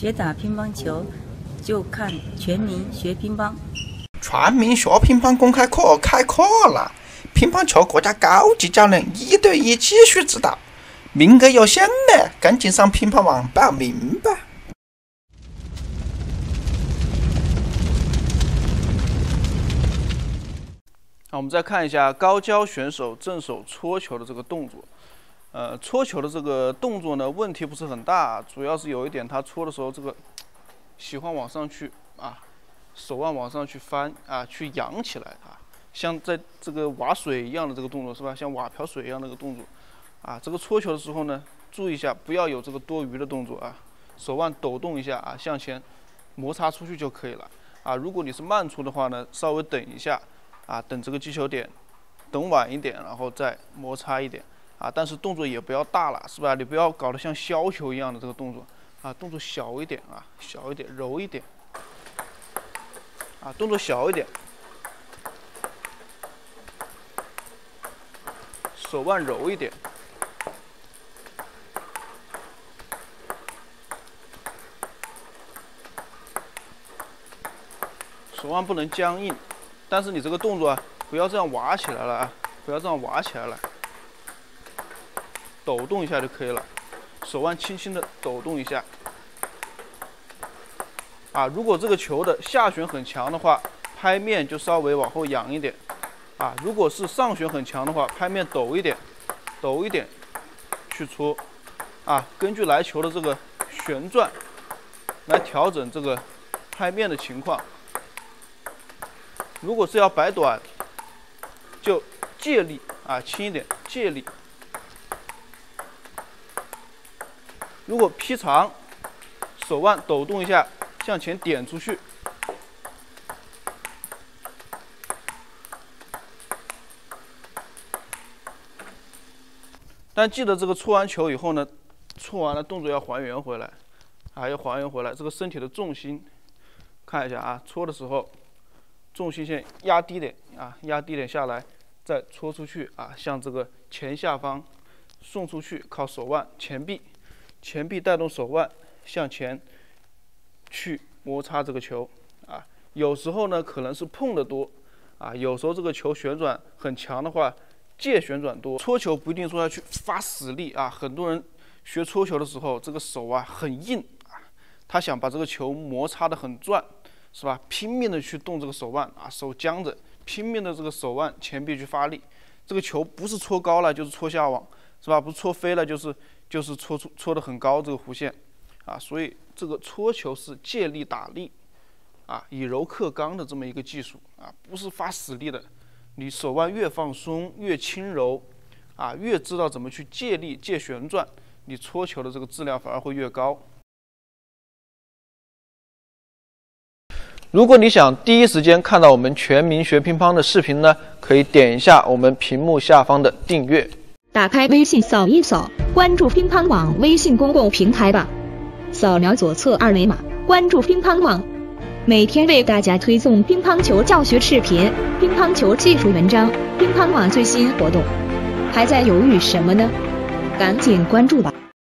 学打乒乓球，就看全民学乒乓。 全民学乒乓公开课开课了！乒乓球国家高级教练1对1继续指导，名额有限的，赶紧上乒乓网报名吧！ 我们再看一下高教选手正手搓球的这个动作。搓球的这个动作呢，问题不是很大，主要是有一点，他搓的时候这个喜欢往上去手腕往上去翻去扬起来像在这个挖水一样的这个动作是吧？像挖瓢水一样的这个动作这个搓球的时候呢，注意一下不要有这个多余的动作手腕抖动一下向前摩擦出去就可以了如果你是慢搓的话呢，稍微等一下等这个击球点等晚一点，然后再摩擦一点但是动作也不要大了，是吧？你不要搞得像削球一样的这个动作动作小一点小一点，柔一点动作小一点，手腕柔一点，手腕不能僵硬，但是你这个动作不要这样挖起来了不要这样挖起来了，抖动一下就可以了，手腕轻轻的抖动一下如果这个球的下旋很强的话，拍面就稍微往后仰一点如果是上旋很强的话，拍面抖一点去搓根据来球的这个旋转来调整这个拍面的情况。如果是要摆短，就借力轻一点，借力。如果劈长，手腕抖动一下，向前点出去。但记得这个搓完球以后呢，搓完了动作要还原回来要还原回来。这个身体的重心，看一下搓的时候，重心先压低点压低点下来，再搓出去向这个前下方送出去，靠手腕前臂带动手腕向前去摩擦这个球有时候呢可能是碰得多有时候这个球旋转很强的话，借旋转多。搓球不一定说要去发死力很多人学搓球的时候，这个手很硬他想把这个球摩擦得很转，是吧？拼命的去动这个手腕手僵着，拼命的这个手腕前臂去发力，这个球不是搓高了就是搓下网，是吧？不是搓飞了就是搓得很高这个弧线所以这个搓球是借力打力以柔克刚的这么一个技术不是发死力的。你手腕越放松越轻柔越知道怎么去借力借旋转，你搓球的这个质量反而会越高。如果你想第一时间看到我们全民学乒乓的视频呢，可以点一下我们屏幕下方的订阅。 打开微信扫一扫，关注乒乓网微信公共平台吧。扫描左侧二维码，关注乒乓网，每天为大家推送乒乓球教学视频、乒乓球技术文章、乒乓网最新活动。还在犹豫什么呢？赶紧关注吧。